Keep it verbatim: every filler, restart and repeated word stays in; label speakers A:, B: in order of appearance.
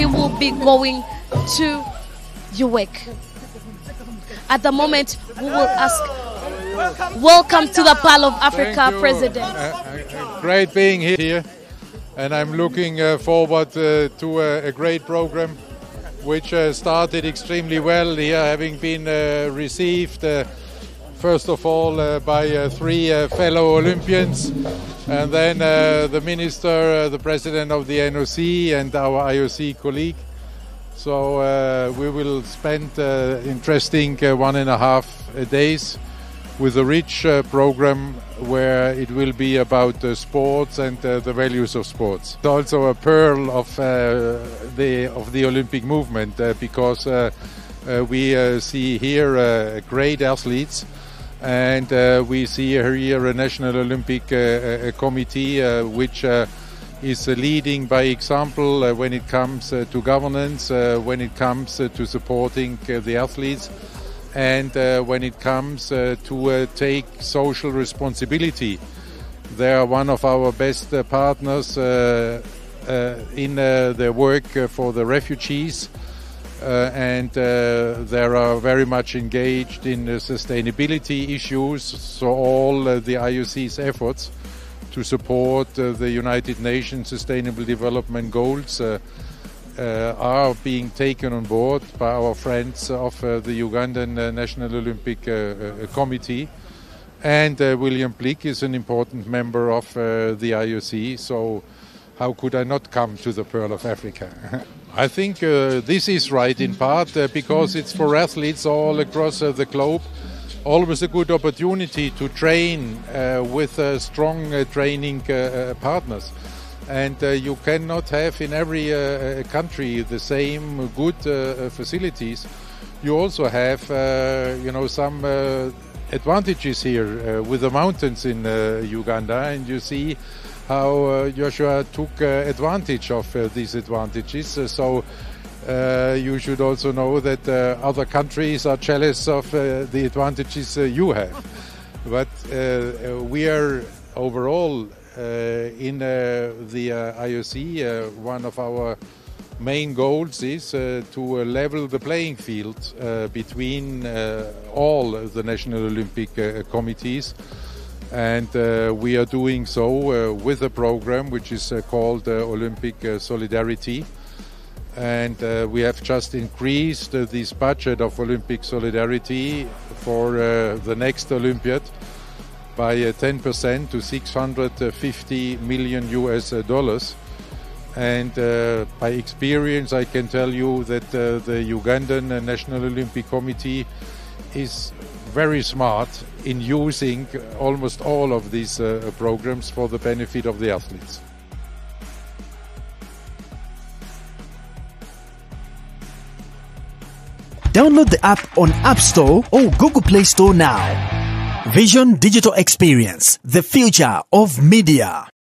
A: will be going to U W E C. At the moment, we will ask, welcome to the Pearl of Africa, President.
B: Uh, uh, great being here, and I'm looking uh, forward uh, to a, a great program, which uh, started extremely well here, having been uh, received, uh, first of all, uh, by uh, three uh, fellow Olympians, and then uh, the minister, uh, the president of the N O C, and our I O C colleague. So uh, we will spend uh, interesting uh, one and a half uh, days with a rich uh, program where it will be about uh, sports and uh, the values of sports. It's also a pearl of uh, the of the Olympic movement uh, because uh, uh, we uh, see here uh, great athletes, and uh, we see here a National Olympic uh, Committee uh, which uh, is uh, leading by example uh, when it comes uh, to governance, uh, when it comes uh, to supporting uh, the athletes, and uh, when it comes uh, to uh, take social responsibility. They are one of our best uh, partners uh, uh, in uh, their work uh, for the refugees, uh, and uh, they are very much engaged in uh, sustainability issues, so all uh, the I O C's efforts to support uh, the United Nations Sustainable Development Goals uh, uh, are being taken on board by our friends of uh, the Ugandan uh, National Olympic uh, uh, Committee. And uh, William Blick is an important member of uh, the I O C, so how could I not come to the Pearl of Africa? I think uh, this is right in part uh, because it's for athletes all across uh, the globe. Always a good opportunity to train uh, with uh, strong uh, training uh, uh, partners, and uh, you cannot have in every uh, country the same good uh, facilities. You also have, uh, you know, some uh, advantages here uh, with the mountains in uh, Uganda, and you see how uh, Joshua took uh, advantage of uh, these advantages. Uh, so. Uh, you should also know that uh, other countries are jealous of uh, the advantages uh, you have. But uh, we are overall uh, in uh, the uh, I O C, uh, one of our main goals is uh, to uh, level the playing field uh, between uh, all the National Olympic uh, committees. And uh, we are doing so uh, with a program which is uh, called uh, Olympic uh, Solidarity. And uh, we have just increased uh, this budget of Olympic Solidarity for uh, the next Olympiad by uh, ten percent to six hundred fifty million U S dollars. And uh, by experience, I can tell you that uh, the Ugandan National Olympic Committee is very smart in using almost all of these uh, programs for the benefit of the athletes.
C: Download the app on App Store or Google Play Store now. Vision Digital Experience, the future of media.